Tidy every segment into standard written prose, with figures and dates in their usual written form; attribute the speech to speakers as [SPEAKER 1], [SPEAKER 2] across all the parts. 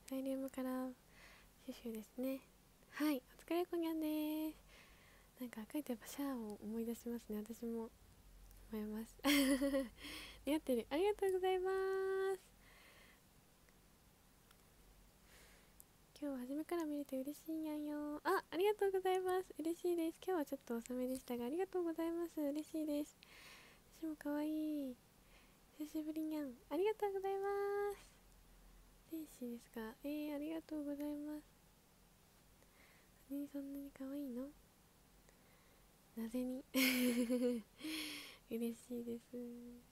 [SPEAKER 1] サイリウムからシュシュですね。はい、お疲れこにゃんです。なんか赤いとやっぱシャアを思い出しますね。私も思います似合ってる、ありがとうございます。今日は初めから見れて嬉しいにゃんよ。ありがとうございます。嬉しいです。今日はちょっと遅めでしたがありがとうございます。嬉しいです。私もかわいい、久しぶりにゃん、ありがとうございます。天使ですか。ありがとうございます。そんなに可愛いの、なぜに嬉しいです。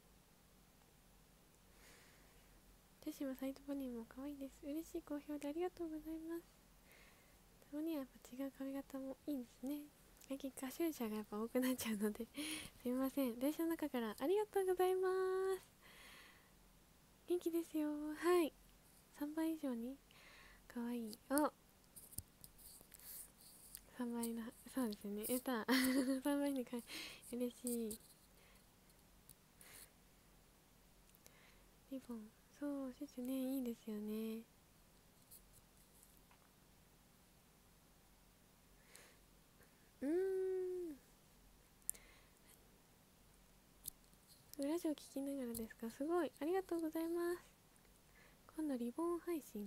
[SPEAKER 1] ジェシもサイトポニーも可愛いです。嬉しい好評でありがとうございます。たまにはやっぱ違う髪型もいいんですね。最近歌集者がやっぱ多くなっちゃうのですいません。電車の中からありがとうございます。元気ですよ。はい、3倍以上に可愛い。3倍な、そうですよね、3倍にか嬉しい。リボン、そうシュシュね、いいですよね。ラジオ聞きながらですか。すごい、ありがとうございます。今度リボン配信、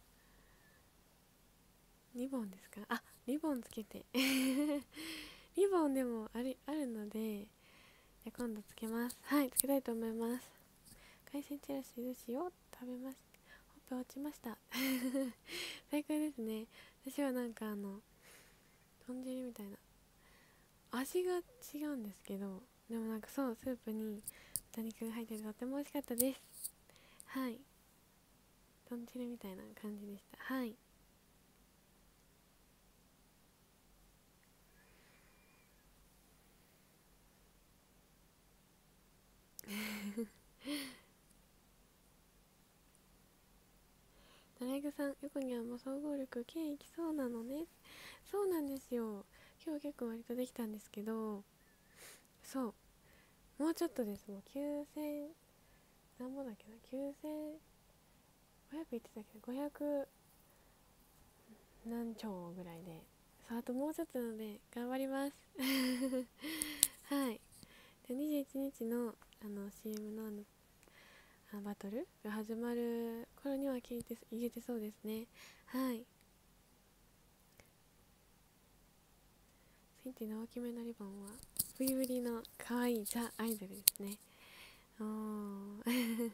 [SPEAKER 1] リボンですか。リボンつけてリボンでもあるので、じゃ今度つけます。はい、つけたいと思います。海鮮チラシ寿司を食べました。ほっぺ落ちました最高ですね。私はなんか豚汁みたいな味が違うんですけど、でもなんかそう、スープに豚肉が入っててとっても美味しかったです。はい、豚汁みたいな感じでした。はいドライグさん、横にはもう総合力計いきそうなのね。そうなんですよ。今日結構割とできたんですけど、そう、もうちょっとです。もう9000、なんぼだっけな、9500言ってたけど、500何兆ぐらいで、そう、あともうちょっとなので頑張りますはい。で21日のCM のバトルが始まる頃には言えてそうですね。はい。センティの大きめのリボンはブリブリの可愛いザ・アイドルですね。おー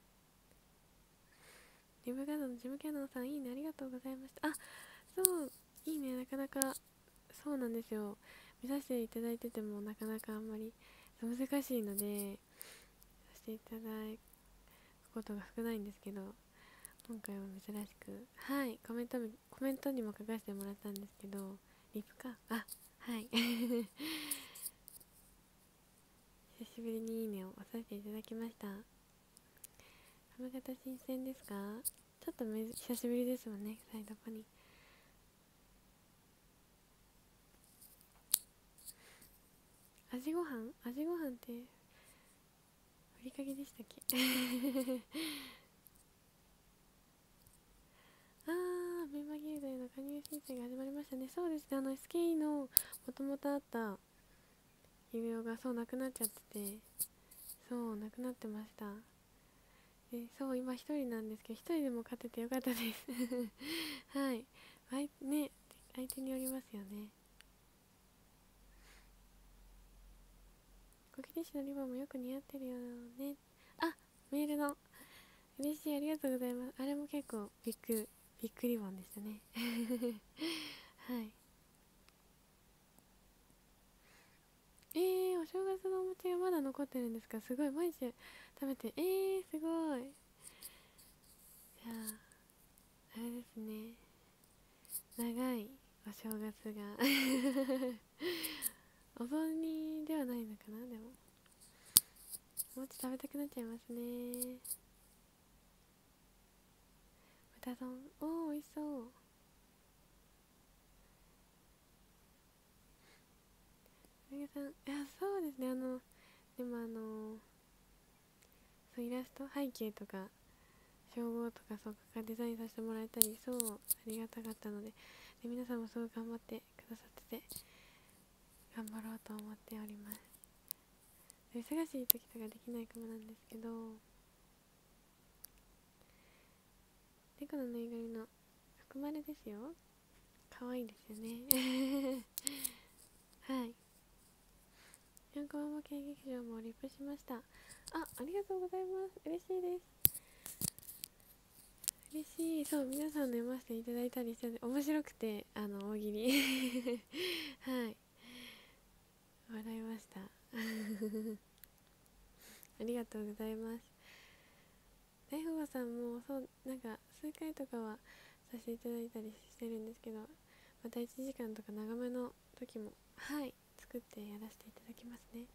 [SPEAKER 1] リブガードのジムキャノンさん、いいね、ありがとうございました。そう、いいね、なかなか、そうなんですよ。見させていただいててもなかなかあんまり難しいので、させていただくことが少ないんですけど、今回は珍しく、はい、コメントにも書かせてもらったんですけど、リプか、はい久しぶりにいいねを押させていただきました。髪型新鮮ですか。ちょっと久しぶりですもんね、サイドポニー。味ご飯ってふりかけでしたっけメンマ牛丼の加入申請が始まりましたね。そうですね、SKE のもともとあった指輪がそうなくなっちゃってて、そうなくなってました。でそう今一人なんですけど、一人でも勝ててよかったですはい、ね、相手によりますよね。コキティシのリボンもよく似合ってるよね。メールの嬉しい、ありがとうございます。あれも結構ビッグリボンでしたねはい。お正月のお餅がまだ残ってるんですか。すごい、毎日食べて、すごい。じゃあれですね、長いお正月がお雑煮ではないのかな。でもお餅食べたくなっちゃいますね。豚丼、美味しそう。さん、そうですね。でもそうイラスト背景とか称号とかそうかデザインさせてもらえたり、そうありがたかったので、皆さんもすごく頑張ってくださってて、頑張ろうと思っております。忙しい時とかできないかもなんですけど、猫のぬいぐるみの福丸ですよ。可愛いですよね。はい。4コマ模型劇場もリップしました。ありがとうございます。嬉しいです。嬉しい。そう、皆さんの読ませていただいたりして面白くて、大喜利はい、笑いましたありがとうございます。大富豪さんもそうなんか数回とかはさせていただいたりしてるんですけど、また1時間とか長めの時もはい作ってやらせていただきますね。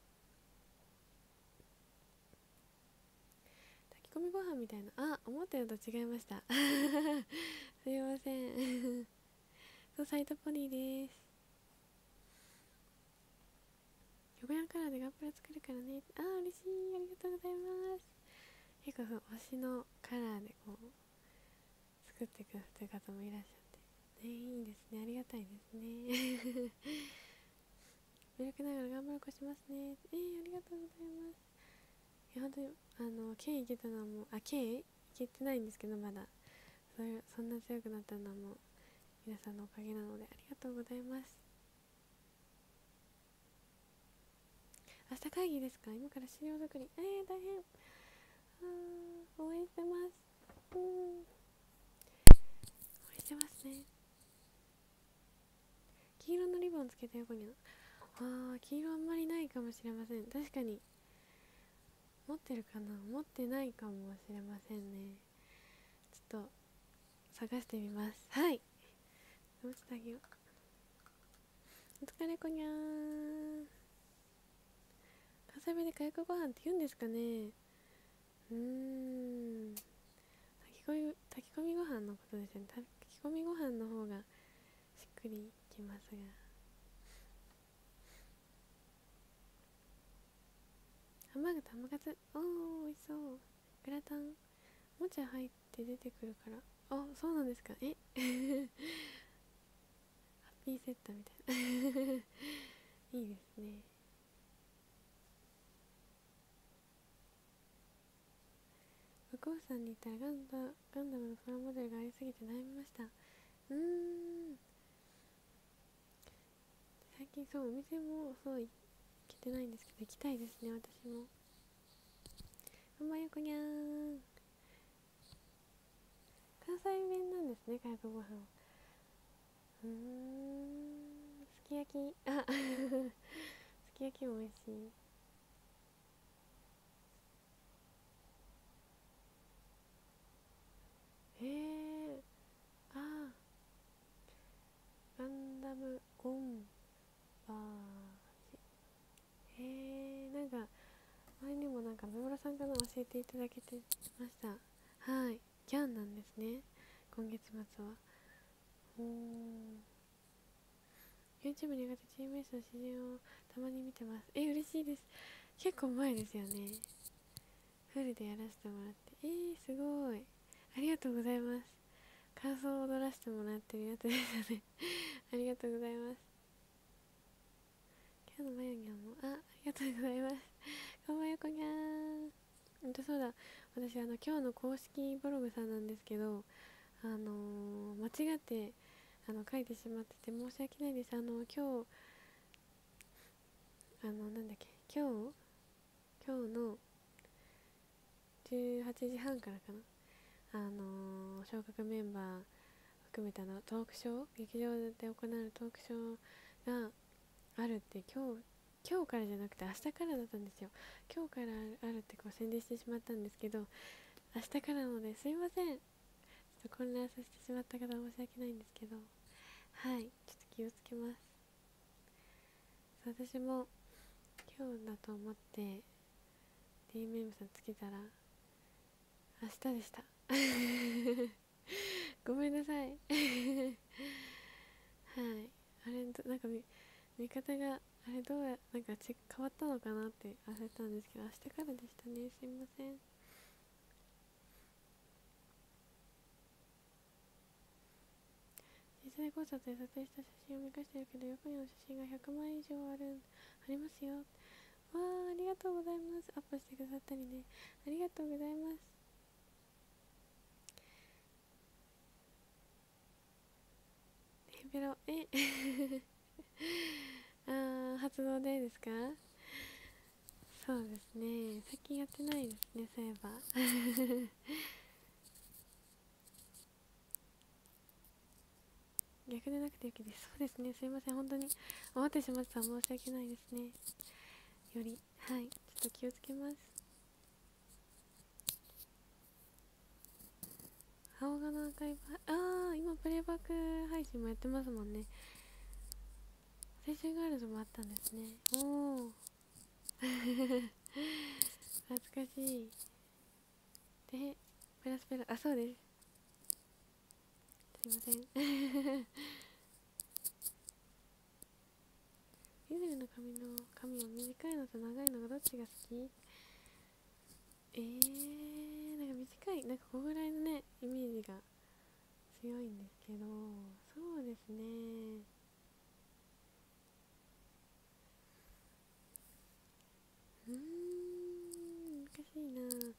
[SPEAKER 1] 炊き込みご飯みたいな、思ったのと違いましたすいませんそう、サイトポニーです。横山カラーでガンプラ作るからね。嬉しい、ありがとうございます。結構そう推しのカラーでこう作ってくださってる方もいらっしゃって、ね、いいですね、ありがたいですね魅力ながら頑張る子しますね。ありがとうございます。いや本当にK いけたのはもうK いけてないんですけど、まだそんな強くなったのはもう皆さんのおかげなのでありがとうございます。明日会議ですか？今から資料作り。大変。応援してます。応援してますね。黄色のリボンつけた横に黄色あんまりないかもしれません。確かに持ってるかな、持ってないかもしれませんね。ちょっと探してみます。はい、もうちょっとあげよう。お疲れこにゃーん。関西弁でかやくご飯って言うんですかね。炊き込みご飯のことですね。炊き込みご飯の方がしっくりきますが、ハンバーグとハムカツ、美味しそう。グラタンもちゃ入って出てくるから、そうなんですか。ハッピーセットみたいないいですね。ブコーさんに言ったらガンダムのプラモデルがありすぎて悩みました。最近そうお店もそう行けてないんですけど、行きたいですね、私も。あんまよこにゃーん。関西弁なんですね、かやくご飯。すき焼きすき焼きも美味しい。ガンダムゴンバージ。なんか前にもなんか野村さんから教えていただけてました。はい、ギャンなんですね、今月末は。YouTube に上がって GMS の詩人をたまに見てます。嬉しいです。結構前ですよね、フルでやらせてもらって。すごい、ありがとうございます。感想を踊らせてもらってるやつですよねありがとうございます。今日のまゆにゃんもありがとうございます。かわやこにゃーん。そうだ、私今日の公式ブログさんなんですけど、間違って書いてしまってて申し訳ないです。今日なんだっけ、今日の18時半からかな、昇格メンバー含めたトークショー、劇場で行われるトークショーがあるって今日からじゃなくて明日からだったんですよ。今日からあるってこう宣伝してしまったんですけど、明日からなのですいません、ちょっと混乱させてしまった方申し訳ないんですけど、はい、ちょっと気をつけます。私も今日だと思って DMM さんつけたら明日でしたごめんなさいはい、あれなんか見方があれどうやなんか変わったのかなって焦ったんですけど、明日からでしたね、すいません。 世代考察で撮影した写真を見返してるけど、横にの写真が100枚以上ありますよ。わあ、ありがとうございます。アップしてくださったりね、ありがとうございます。ペロ発動でですか？そうですね、最近やってないですね、そういえば逆でなくてよきです。そうですね、すいません、本当に思ってしまったら申し訳ないですね。よりはい、ちょっと気をつけます。青画のアーカイブ、今プレイバック配信もやってますもんね。青春ガールズもあったんですね。おお懐かしい。でプラスペラ、そうです、すいません緑の髪を短いのと長いのがどっちが好き？なんか短い、なんかここぐらいのねイメージが強いんですけど、そうですね、難しいな。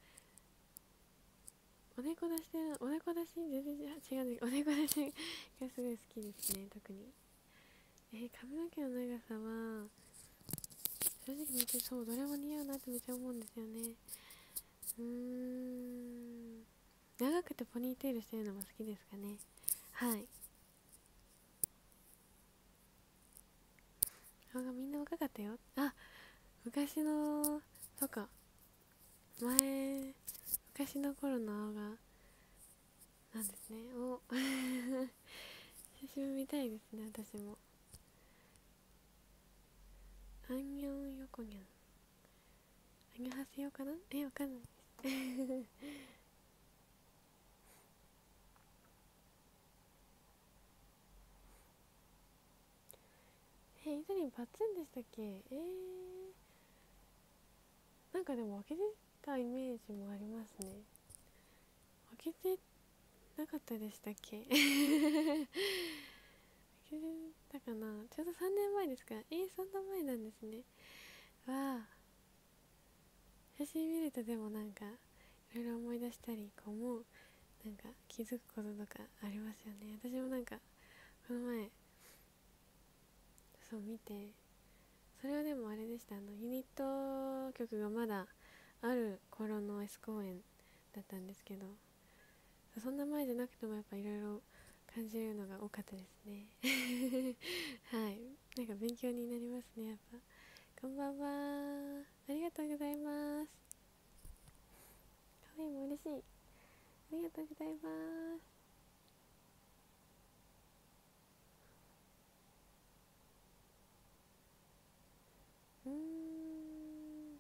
[SPEAKER 1] おでこ出しおでこ出し全然違うんだけど、おでこ出しがすごい好きですね、特に。髪の毛の長さは正直めっちゃ、そう、どれも似合うなってめっちゃ思うんですよね。長くてポニーテールしてるのも好きですかね。はい。顔がみんな若かったよ。昔のとか昔の頃の青がなんですね。写真見たいですね、私も。アンニョン横にゃん、アンニョンハセヨかな、わかんないですイドリンパッツンでしたっけ？なんかでも分けてたイメージもありますね。分けてなかったでしたっけ？分けてたかな。ちょうど3年前ですか？そんな前なんですね。わあ、写真見るとでもなんかいろいろ思い出したり、こうもうなんか気づくこととかありますよね。私もなんかこの前そう見て、それはでもあれでした、ユニット曲がまだある頃の S 公演だったんですけど、そんな前じゃなくてもやっぱいろいろ感じるのが多かったですねはい、なんか勉強になりますね、やっぱ。こんばんは、ありがとうございます。かわいいも嬉しい、ありがとうございます。うーん、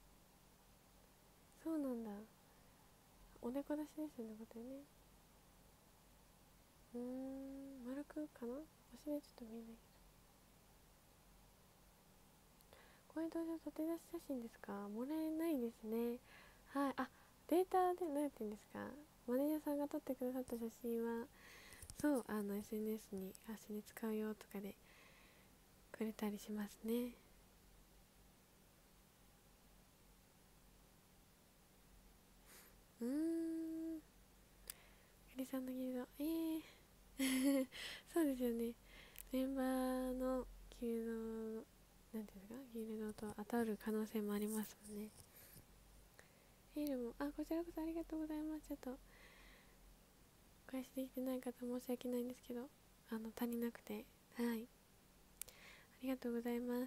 [SPEAKER 1] そうなんだ。おでこ出しですよね、ことよね。丸くかな、星でちょっと見えないけど。公園登場撮って出し写真ですか？もらえないですね。はい。データで何やってんですか？マネージャーさんが撮ってくださった写真は、そう、SNS に発信で使うよとかでくれたりしますね。うーん。かりさんのギルド、そうですよね。メンバーのギルド、なんていうんですか、ギルドと当たる可能性もありますもんね。エールも、こちらこそありがとうございます。ちょっと、お返しできてない方申し訳ないんですけど、足りなくて、はい。ありがとうございます。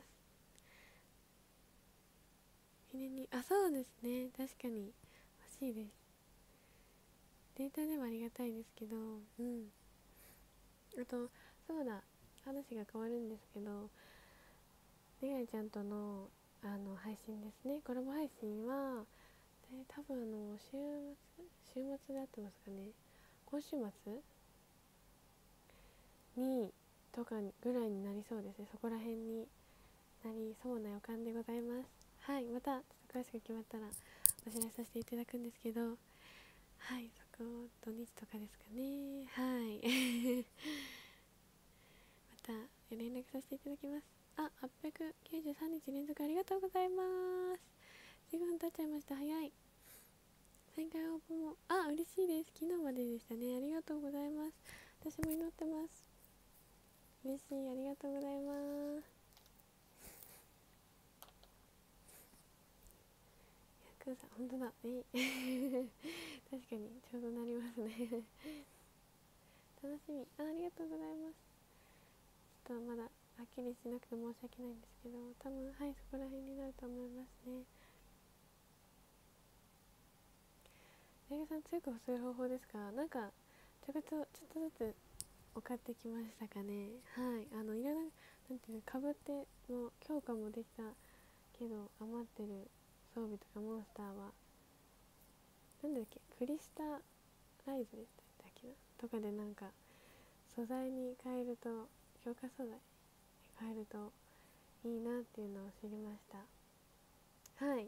[SPEAKER 1] 記念に、そうですね。確かに欲しいです。データでもありがたいですけど、あと、そうだ、話が変わるんですけど、出会いちゃんとの配信ですね。コラボ配信は、多分週末で合ってますかね。今週末にとかぐらいになりそうですね。そこら辺になりそうな予感でございます。はい、またちょっと詳しく決まったらお知らせさせていただくんですけど、はい、そこ土日とかですかね。はいた連絡させていただきます。あ、893日連続ありがとうございます。15分経っちゃいました。早い。再開応募も嬉しいです。昨日まででしたね。ありがとうございます。私も祈ってます。嬉しい。ありがとうございます。さん本当だ。確かにちょうどなりますね。楽しみ。ありがとうございます。ちょっとまだはっきりしなくて申し訳ないんですけど、多分はいそこら辺になると思いますね。大学さん強く細い方法ですか？なんかちょっとずつ分かってきましたかね。はい、いらないなんていうかぶっても強化もできたけど余ってる装備とかモンスターはなんだっけ、クリスタライズでしたっけなとかでなんか素材に変えると強化素材に変えるといいなっていうのを知りました。はい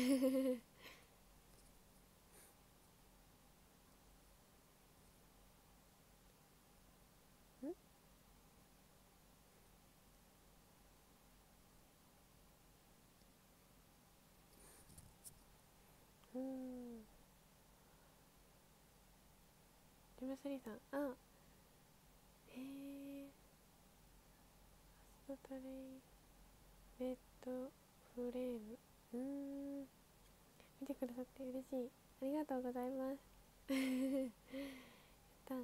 [SPEAKER 1] ジムスリーさん、ファストトレイレッドフレーム、見てくださって嬉しい。ありがとうございますやった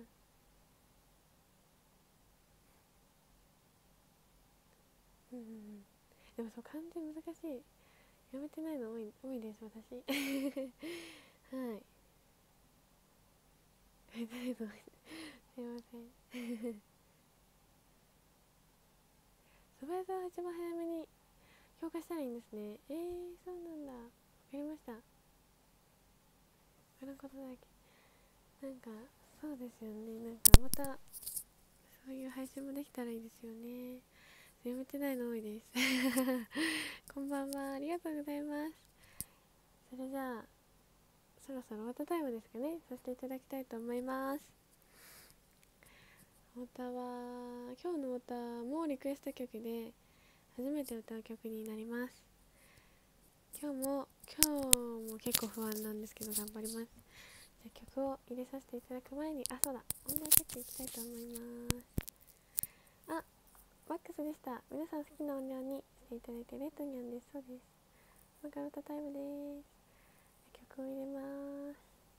[SPEAKER 1] でもそう漢字難しい。やめてないの多いです私はいやめてないのすいません素早さは一番早めに強化したらいいんですね。そうなんだ。わかりました。このことだけなんかそうですよね。なんかまたそういう配信もできたらいいですよね。やめてないの多いですこんばんは、ありがとうございます。それじゃあそろそろウォータータイムですかね、させていただきたいと思います。ウォーターは今日のウォーターもリクエスト曲で初めて歌う曲になります。今日も結構不安なんですけど頑張ります。じゃあ曲を入れさせていただく前にそうだ、音量チェックいきたいと思います。マックスでした。皆さん好きな音量にしていただいてレッドニャンです。そうです。今から歌タイムです。曲を入れます。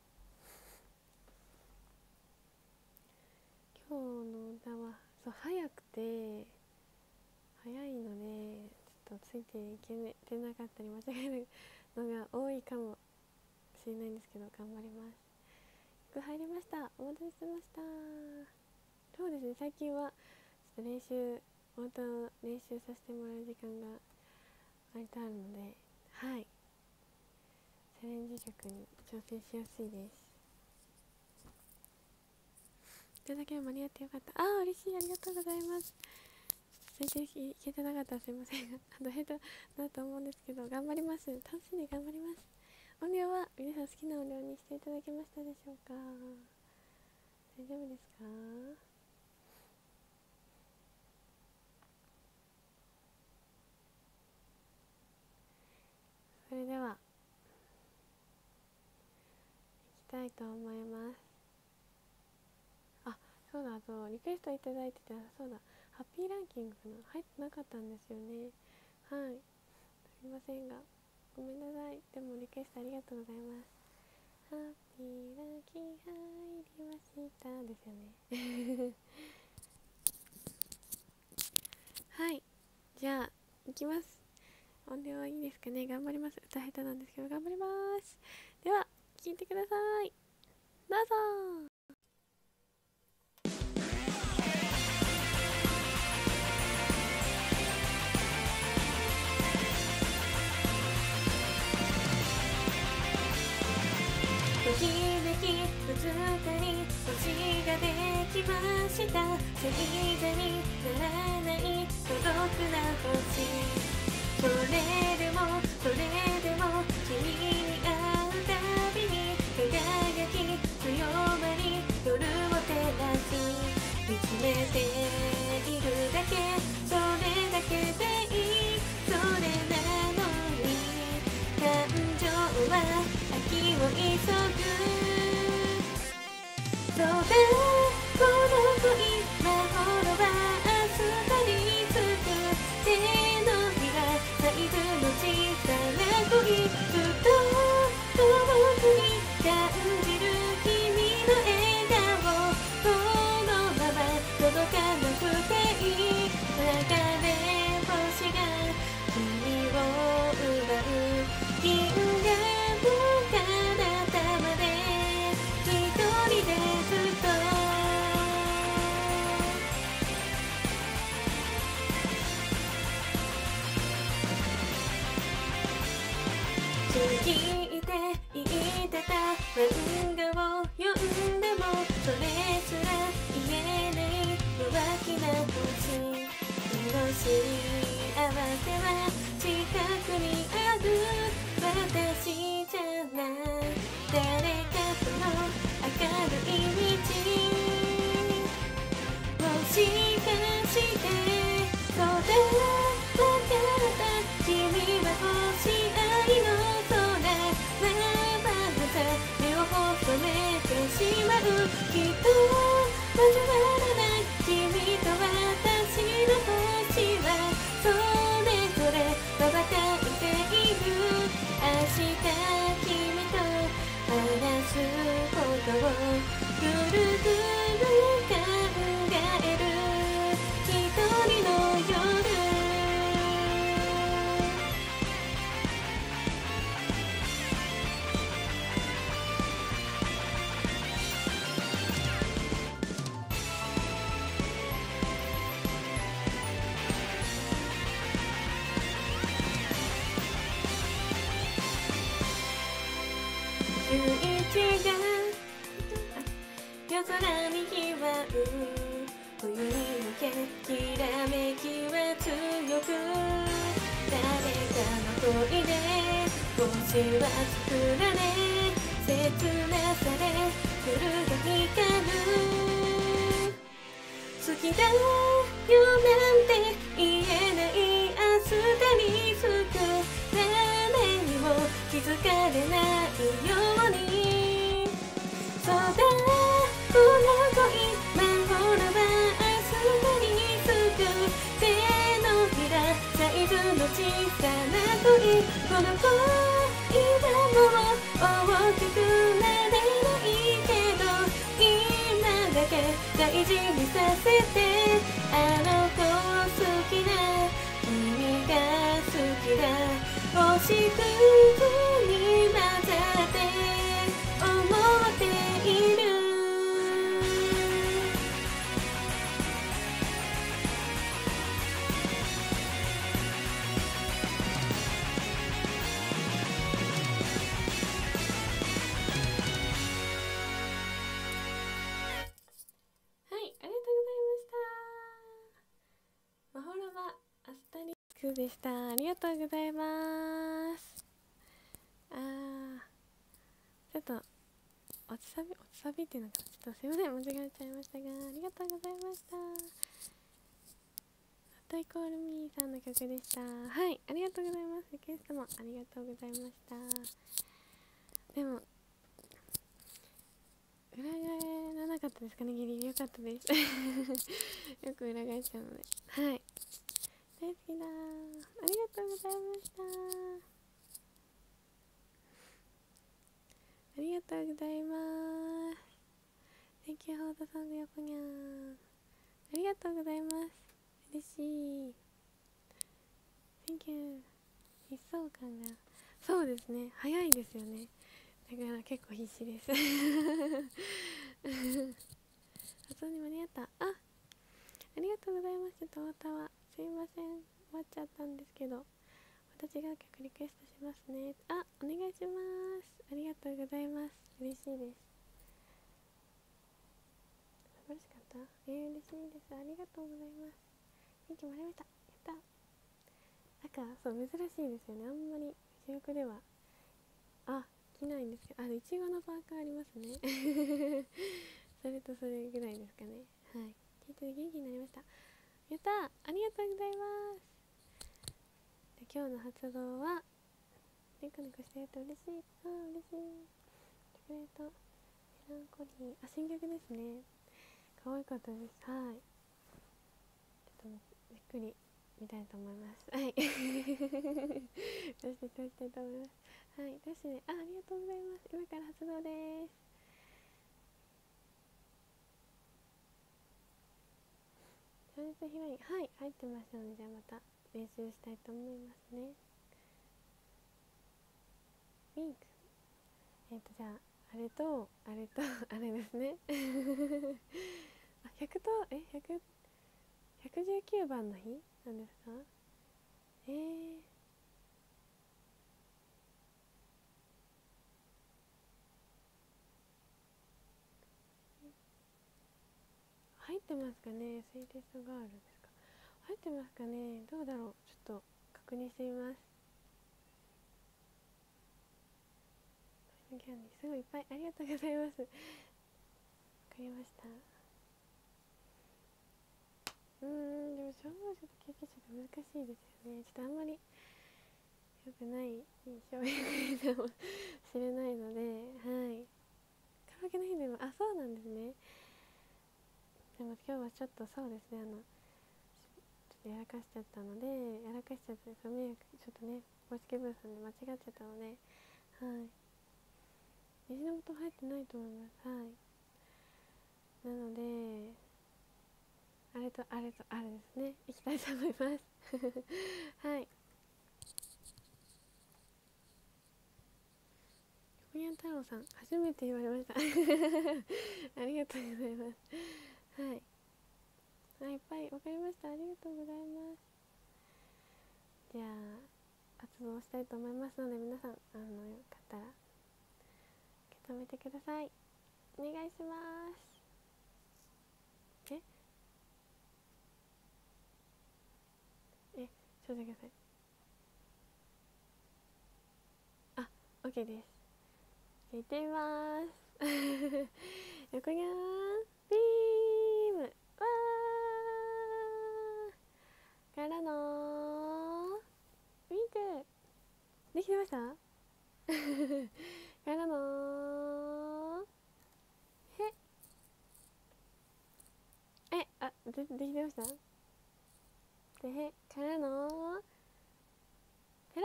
[SPEAKER 1] 今日の歌は早くて早いのでちょっとついていけてなかったり間違えるのが多いかもしれないんですけど頑張ります。曲入りました。お待たせしました。そうですね、最近はちょっと音を練習させてもらう時間が割とあるので、はいチャレンジ曲に挑戦しやすいです。いただけ間に合ってよかった。嬉しい、ありがとうございます。ついていけてなかったらすいませんがヘッドだと思うんですけど頑張ります。楽しんで頑張ります。音量は皆さん好きな音量にしていただけましたでしょうか？大丈夫ですか？それでは行きたいと思います。そうだ、リクエストいただいてて、そうだ、ハッピーランキングかな入ってなかったんですよね。はいすいませんがごめんなさい。でもリクエストありがとうございます。ハッピーランキング入りましたですよねはいじゃあ行きます。音量はいいですかね。頑張ります。歌下手なんですけど頑張ります。では聴いてください。どうぞ。ときめきぶつかり星ができました。星座にならない孤独な星。それでも君に会うたびに輝き強まり夜を照らす。見つめているだけせは近くにある。私じゃない誰かとの明るい道、もしかしてそうだ、わかった。君は星愛の空、まばまた目を細めてしまう。きっと交わらない君と私の星はそれぞれ羽ばたいている。明日君と話すことをぐるぐる考える一人の夜。11が夜空にひわう冬に向けきらめきは強く、誰かの恋で星は作られ、切なさで夜が光る。好きだよなんて言えない明日にすく誰にも気づかれないように。そうだこの恋魔法のバースにすく手のひらサイズの小さな恋、この恋はもう大きくなれないけど今だけ大事にさせて。あの子好きな君が好きだ、星屑に混ざって思っている。はい、ありがとうございました。マホラバアスタリスクでした。ありがとうございます。ちょっと落ちサビっていうのがちょっとすいません、間違えちゃいましたが、ありがとうございました。トイコールミーさんの曲でした。はい、ありがとうございます。リクエストもありがとうございました。でも裏返らなかったですかね。ギリギリ良かったですよく裏返しちゃうので、はい、大好きだ。ありがとうございました。ありがとうございます。 Thank you for the song よぽにゃん、ありがとうございます。嬉しい。 Thank you。 疾走感がそうですね、早いですよね。だから結構必死です発音に間に合った。ありがとうございます。ちょっとおたはすいません、終わっちゃったんですけど、私が曲リクエストしますね。あ、お願いします。ありがとうございます。嬉しいです。素晴らしかった。嬉しいです。ありがとうございます。元気もらいました。やった。なんかそう珍しいですよね。あんまり主力では着ないんですけど、いちごのパーカーありますねそれとそれぐらいですかね。はい、聞いて元気になりました。やったー、ありがとうございます。で今日の発動はニコニコしてると嬉しい。嬉しい。チョコレートメランコリー、新曲ですね。可愛かったです。はい、ちょっとじっくり見たいと思います。はい。出していただきたいと思います。はい、出してね。ありがとうございます。今から発動です。チャンネルヒロイン、はい、入ってましたので、じゃあまた練習したいと思いますね。ウィンク。じゃあ、あれと、あれと、あれですね。100と、119番の日なんですか？入ってますかね。セイレスガールですか？ 入ってますかね。どうだろう、ちょっと確認してみます。キャンディーすごいいっぱいありがとうございます。わかりました。でも消防車と救急車って難しいですよね。ちょっとあんまり良くない印象かもしれないので、はい。カラオケの日でも、あ、そうなんですね。でも今日はちょっとそうですね、ちょっとやらかしちゃったので、やらかしちゃったと迷惑、ちょっとね、公式ブースで間違っちゃったので、はい。虹の素入ってないと思います。はい。なので、あれとあれとあれですね。いきたいと思います。はい。横にゃん太郎さん、初めて言われました。ありがとうございます。はい。いっぱいわかりました。ありがとうございます。じゃあ、発動したいと思いますので、皆さん、よかったら、受け止めてください。お願いします。ちょっと待ってください。あ、OK です。行ってみます。横にゃーん、ビーム、わーからのウィンクできてましたからのできてましたでへからのペロ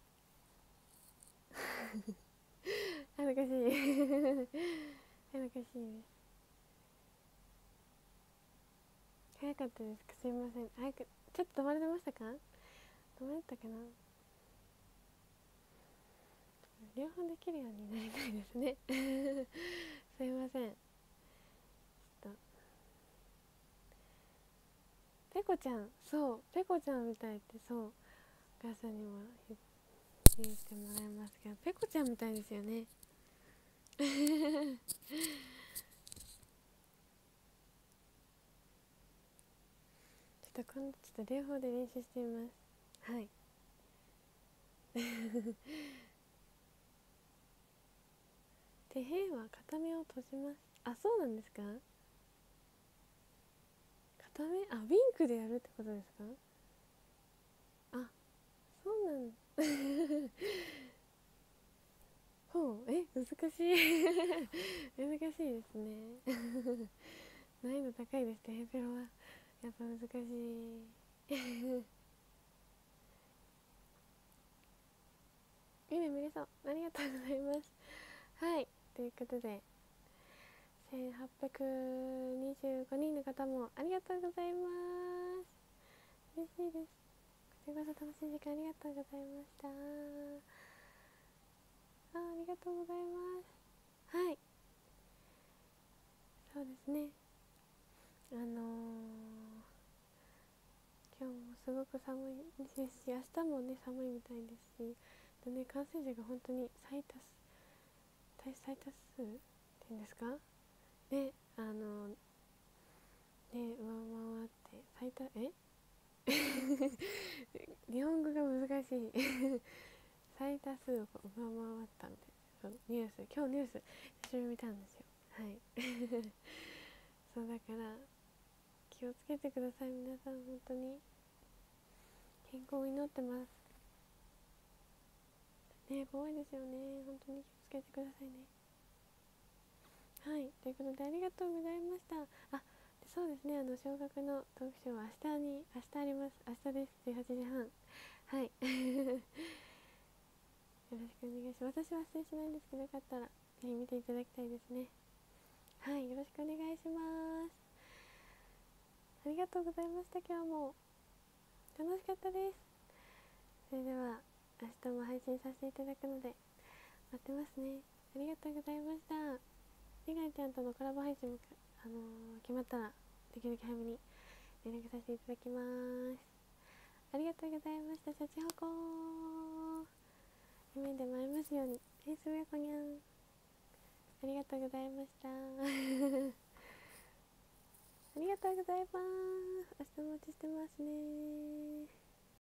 [SPEAKER 1] 恥ずかしい恥ずかしいです。早かったですか、すいません。早くちょっと止まれてましたか、止まれたかな。両方できるようになりたいですねすいません。ちょっとペコちゃん、そうペコちゃんみたいって、そうお母さんにも言ってもらいますけど、ペコちゃんみたいですよねちょっと今度ちょっと両方で練習してみます。はい。手へは片目を閉じます。あ、そうなんですか。片目、あ、ウィンクでやるってことですか。あ、そうなんほう、難しい難しいですね難易度高いですね、ヘペロはやっぱ難しいいいね、みれさんありがとうございます。はい、ということで1825人の方もありがとうございます。嬉しいです。こちらこそ楽しい時間ありがとうございました。ありがとうございます。はい、そうですね。今日もすごく寒いですし、明日もね寒いみたいですし、でね、感染者が本当に最多数っていうんですかね、ね、上回って最多日本語が難しい最多数を上回ったみたいな、そうニュース、今日ニュース一緒に見たんですよ。はいそうだから気をつけてください、皆さん。本当に健康を祈ってますね。怖いですよね、本当に気をつけてくださいね。はい、ということでありがとうございました。あ、そうですね、小学のトークショーは明日あります。明日です、18時半。はいよろしくお願いします。私は出演しないんですけど、よかったらぜひ見ていただきたいですね。はい、よろしくお願いします。ありがとうございました。今日も楽しかったです。それでは明日も配信させていただくので待ってますね。ありがとうございました。リガイちゃんとのコラボ配信も、決まったらできるだけ早めに連絡させていただきます。ありがとうございました。シャチホコー、夢でも会えますように。すやこにゃん、ありがとうございましたありがとうとうございます。明日お待ちしてますね。